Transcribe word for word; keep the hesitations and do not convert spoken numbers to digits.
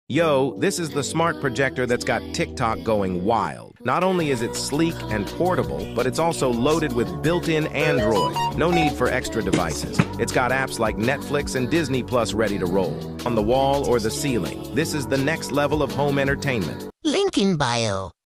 Yo, this is the smart projector that's got TikTok going wild. Not only is it sleek and portable, but it's also loaded with built-in Android. No need for extra devices. It's got apps like Netflix and Disney Plus ready to roll. On the wall or the ceiling, this is the next level of home entertainment. Link in bio.